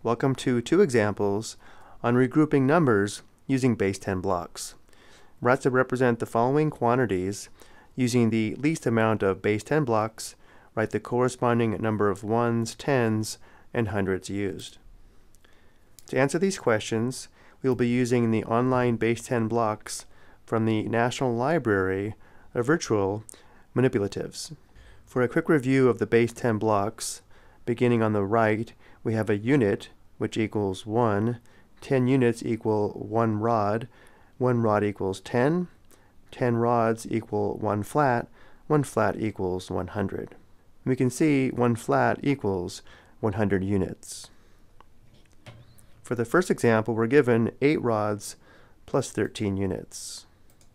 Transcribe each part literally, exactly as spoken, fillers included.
Welcome to two examples on regrouping numbers using base ten blocks. We're asked to represent the following quantities using the least amount of base ten blocks, write the corresponding number of ones, tens, and hundreds used. To answer these questions, we will be using the online base ten blocks from the National Library of Virtual Manipulatives. For a quick review of the base ten blocks, beginning on the right, we have a unit, which equals one, ten units equal one rod, one rod equals ten, ten rods equal one flat, one flat equals one hundred. We can see one flat equals one hundred units. For the first example, we're given eight rods plus thirteen units.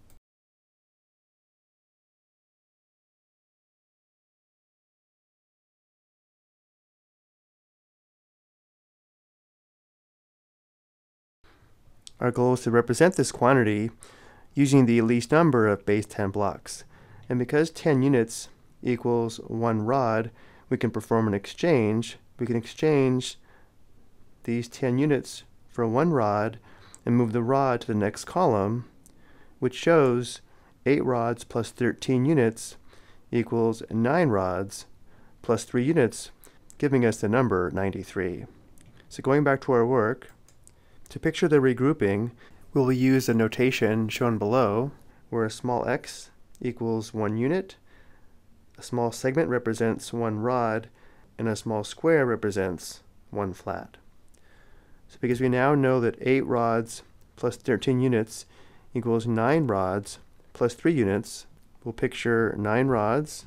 Our goal is to represent this quantity using the least number of base ten blocks. And because ten units equals one rod, we can perform an exchange. We can exchange these ten units for one rod and move the rod to the next column, which shows eight rods plus thirteen units equals nine rods plus three units, giving us the number ninety-three. So going back to our work, to picture the regrouping, we will use the notation shown below, where a small x equals one unit, a small segment represents one rod, and a small square represents one flat. So because we now know that eight rods plus thirteen units equals nine rods plus three units, we'll picture nine rods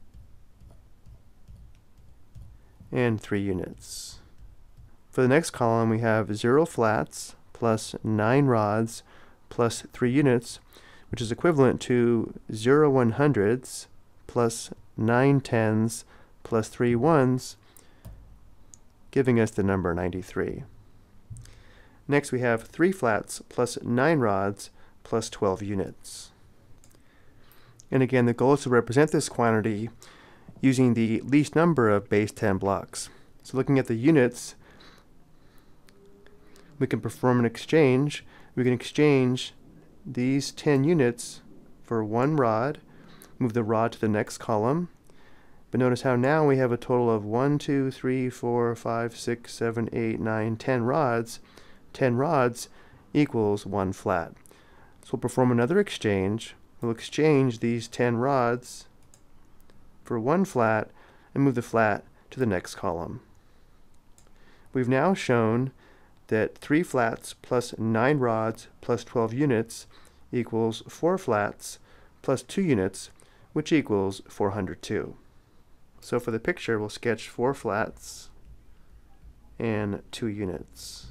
and three units. For the next column, we have zero flats plus nine rods plus three units, which is equivalent to zero one hundreds plus nine tens plus three ones, giving us the number ninety-three. Next, we have three flats plus nine rods plus twelve units. And again, the goal is to represent this quantity using the least number of base ten blocks. So looking at the units, we can perform an exchange. We can exchange these ten units for one rod, move the rod to the next column. But notice how now we have a total of one, two, three, four, five, six, seven, eight, nine, ten rods. ten rods equals one flat. So we'll perform another exchange. We'll exchange these ten rods for one flat and move the flat to the next column. We've now shown that three flats plus nine rods plus twelve units equals four flats plus two units, which equals four hundred two. So for the picture, we'll sketch four flats and two units.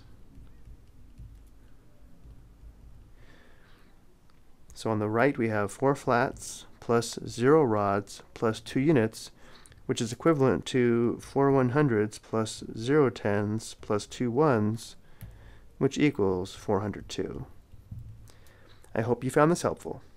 So on the right, we have four flats plus zero rods plus two units, which is equivalent to four one hundreds plus zero tens plus two ones, which equals four hundred two. I hope you found this helpful.